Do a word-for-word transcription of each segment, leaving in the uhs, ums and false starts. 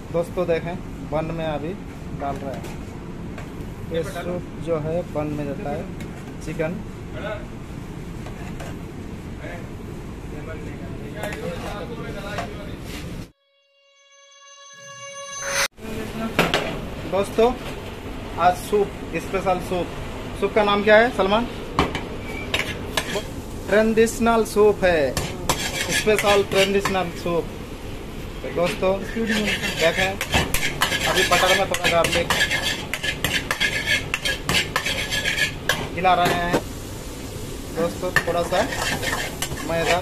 दोस्तों देखें बन में अभी डाल रहा है। ये सूप जो है बन में जाता है चिकन। दोस्तों आज सूप स्पेशल सूप सूप का नाम क्या है सलमान? ट्रेडिशनल सूप है, स्पेशल ट्रेडिशनल सूप। दोस्तों देखें अभी बटर में थोड़ा गार्लिक हिला रहे हैं। दोस्तों थोड़ा सा मैदा,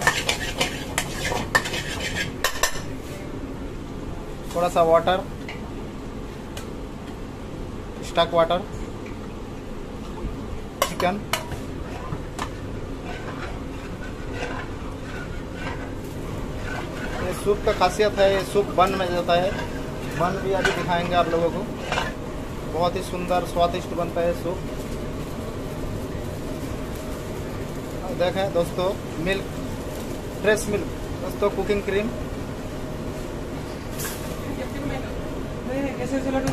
थोड़ा सा वाटर, स्टक वाटर, चिकन, ये सूप का खासियत है। ये सूप बन में जाता है। बन भी अभी दिखाएंगे आप लोगों को। बहुत ही सुंदर स्वादिष्ट बनता है सूप। देखें दोस्तों मिल्क, फ्रेश मिल्क दोस्तों, कुकिंग क्रीम। कैसे चला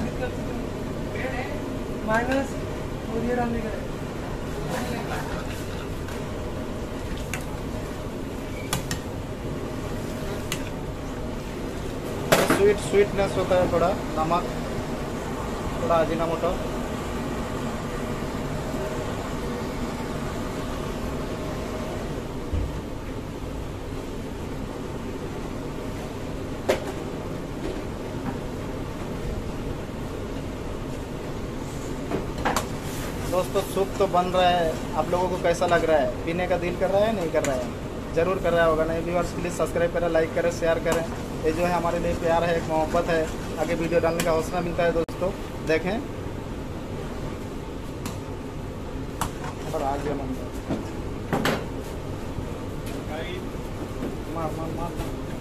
माइनस और ये डालने का स्वीट स्वीटनेस होता है, थोड़ा नमक, थोड़ा अजीनामोटो। दोस्तों सूप तो बन रहा है, आप लोगों को कैसा लग रहा है? पीने का दिल कर रहा है नहीं कर रहा है? ज़रूर कर रहा होगा। नहीं व्यूअर्स प्लीज़ सब्सक्राइब करें, लाइक करें, शेयर करें। ये जो है हमारे लिए प्यार है, एक मोहब्बत है। आगे वीडियो डालने का हौसला मिलता है। दोस्तों देखें और आगे मार मार मार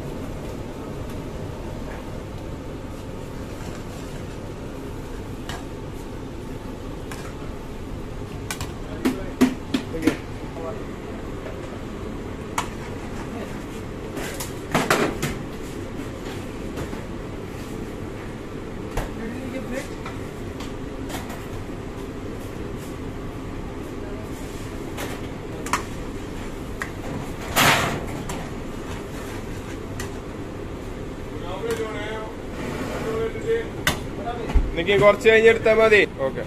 എനിക്ക് കുറച്ച് കഴിഞ്ഞെടുത്താൽ മതി. ഓക്കെ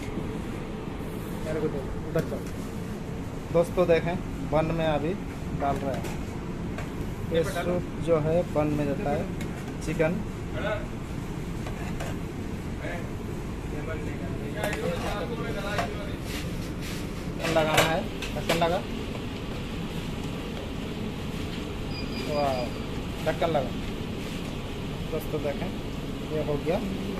दोस्तों देखें बन में अभी डाल रहा है। ये सूप जो है बन में जाता है चिकन। लगाना है, ढक्कन लगा, वाह ढक्कन लगा। दोस्तों देखें ये हो गया,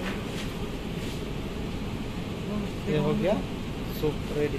ये हो गया सूप रेडी।